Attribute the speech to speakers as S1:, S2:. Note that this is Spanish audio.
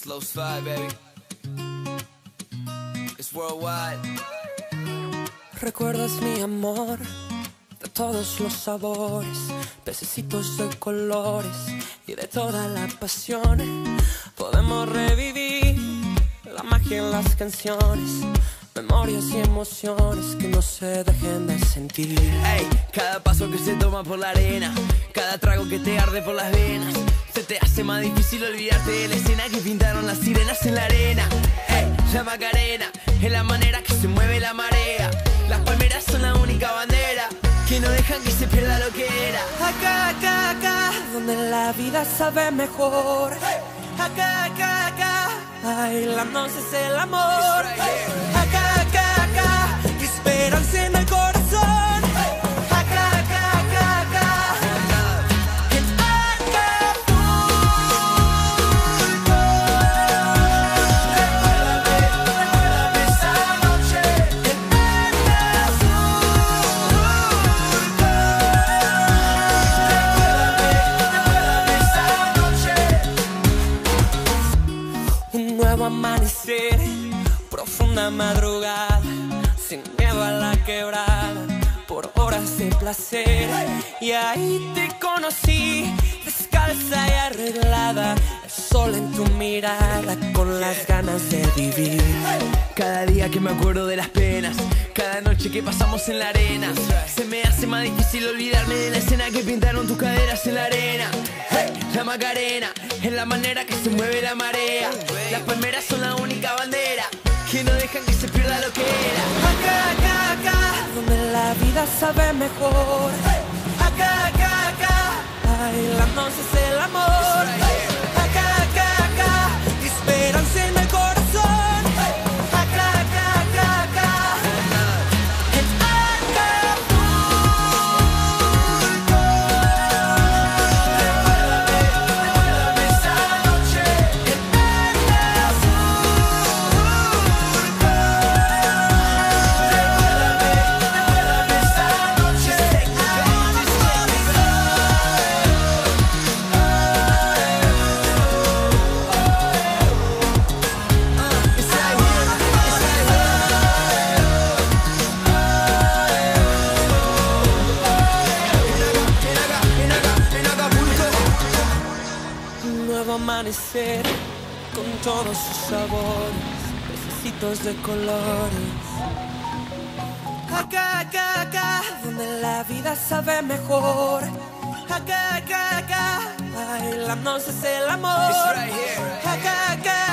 S1: Slow slide, baby. It's worldwide.
S2: Recuerdas mi amor de todos los sabores, pececitos de colores y de toda la pasión. Podemos revivir la magia en las canciones, memorias y emociones que no se dejen de sentir.
S1: Ey, cada paso que se toma por la arena, cada trago que te arde por las venas, se te hace más difícil olvidarte de la escena que pintaron las sirenas en la arena. Ey, la Macarena es la manera que se mueve la marea. Las palmeras son la única bandera que no dejan que se pierda lo que era.
S2: Acá, acá, acá, donde la vida sabe mejor. Acá, acá, acá, bailando es el amor. Acá, acá, acá, esperanza en el corazón. Acá, acá, acá, acá, en Acapulco. Recuérdame esa noche en Recuérdame esa noche. Un nuevo amanecer, profunda madrugada, sin miedo a la quebrada, por horas de placer. Y ahí te conocí, descalza y arreglada, el sol en tu mirada, con las ganas de vivir.
S1: Cada día que me acuerdo de las penas, cada noche que pasamos en la arena, se me hace más difícil olvidarme de la escena que pintaron tus caderas en la arena. Hey, la Macarena es la manera que se mueve la marea. Las palmeras son la única bandera que no dejan que se pierda lo que era.
S2: Acá, acá, acá, donde la vida sabe mejor. Acá, acá, acá, bailando es el amor. Acá, acá, acá, esperanza en el corazón. Acá, acá, acá, acá, en Acapulco. Recuérdame esa noche en Recuérdame esa noche. Un nuevo amanecer con todos sus sabores, pececitos de colores. Acá, acá, acá, donde la vida sabe mejor. Acá, acá, acá, bailando es el amor.
S1: It's right here.
S2: Acá, acá,